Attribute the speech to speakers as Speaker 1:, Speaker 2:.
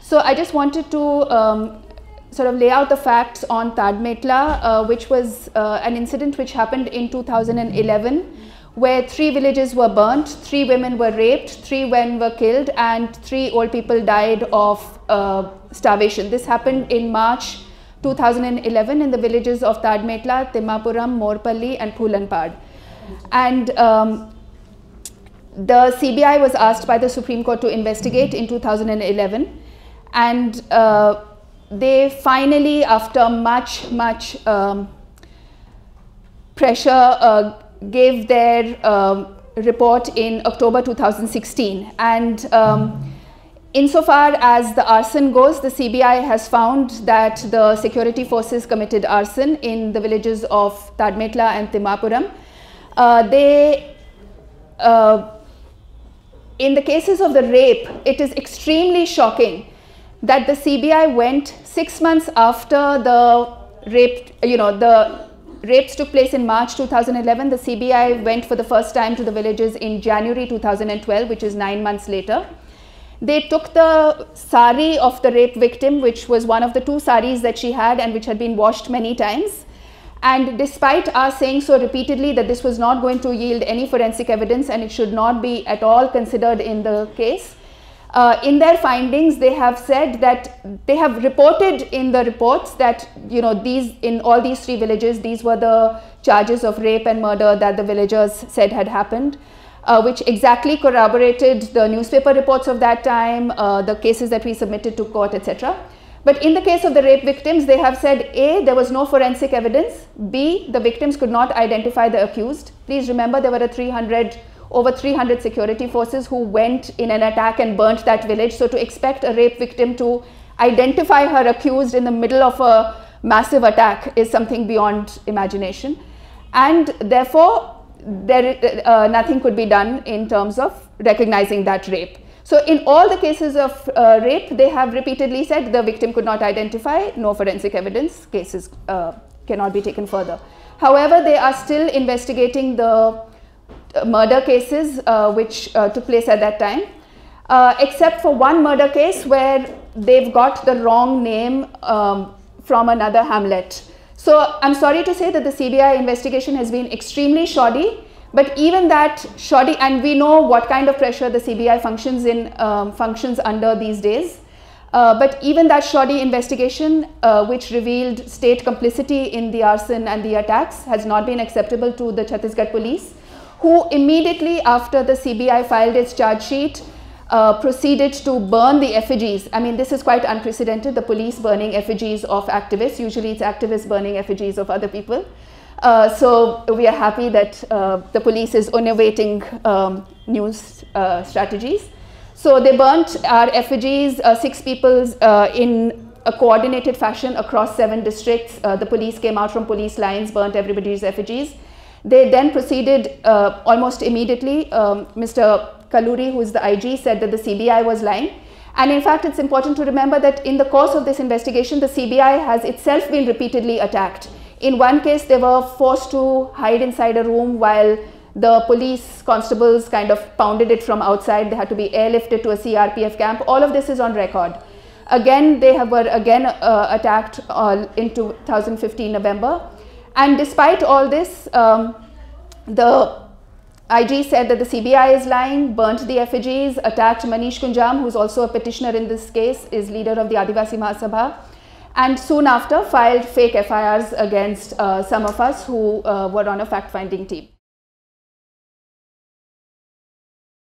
Speaker 1: So I just wanted to sort of lay out the facts on Tadmetla, which was an incident which happened in 2011, where 3 villages were burnt, 3 women were raped, 3 men were killed, and 3 old people died of starvation. This happened in March 2011 in the villages of Tadmetla, Timmapuram, Morpalli, and Phulanpad. And the CBI was asked by the Supreme Court to investigate in 2011, and they finally, after much pressure, gave their report in October 2016. And insofar as the arson goes, the CBI has found that the security forces committed arson in the villages of Tadmetla and Timmapuram. In the cases of the rape, it is extremely shocking that the CBI went 6 months after the rape, the rapes took place in March 2011. The CBI went for the first time to the villages in January 2012, which is 9 months later. They took the sari of the rape victim, which was one of the 2 saris that she had and which had been washed many times. And despite us saying so repeatedly that this was not going to yield any forensic evidence and it should not be at all considered in the case, in their findings, they have said that they have reported in the reports that, in all these 3 villages, these were the charges of rape and murder that the villagers said had happened, which exactly corroborated the newspaper reports of that time, the cases that we submitted to court, etc. But in the case of the rape victims, they have said, A, there was no forensic evidence, B, the victims could not identify the accused. Please remember there were over 300 security forces who went in an attack and burnt that village. So to expect a rape victim to identify her accused in the middle of a massive attack is something beyond imagination. And therefore, nothing could be done in terms of recognizing that rape. So in all the cases of rape, they have repeatedly said the victim could not identify, no forensic evidence, cases cannot be taken further. However, they are still investigating the murder cases which took place at that time, except for one murder case where they've got the wrong name from another hamlet. So I'm sorry to say that the CBI investigation has been extremely shoddy, but even that shoddy, and we know what kind of pressure the CBI functions under these days, but even that shoddy investigation which revealed state complicity in the arson and the attacks has not been acceptable to the Chhattisgarh police, who immediately after the CBI filed its charge sheet proceeded to burn the effigies. I mean, this is quite unprecedented, the police burning effigies of activists. Usually it's activists burning effigies of other people. So we are happy that the police is innovating news strategies. So they burnt our effigies, 6 people in a coordinated fashion across 7 districts. The police came out from police lines, burnt everybody's effigies. They then proceeded almost immediately. Mr. Kalluri, who is the IG, said that the CBI was lying. And in fact, it's important to remember that in the course of this investigation, the CBI has itself been repeatedly attacked. In one case, they were forced to hide inside a room while the police constables kind of pounded it from outside. They had to be airlifted to a CRPF camp. All of this is on record. Again, they were attacked in 2015 November. And despite all this, the IG said that the CBI is lying, burnt the effigies, attacked Manish Kunjam, who is also a petitioner in this case, is leader of the Adivasi Mahasabha, and soon after filed fake FIRs against some of us who were on a fact-finding team.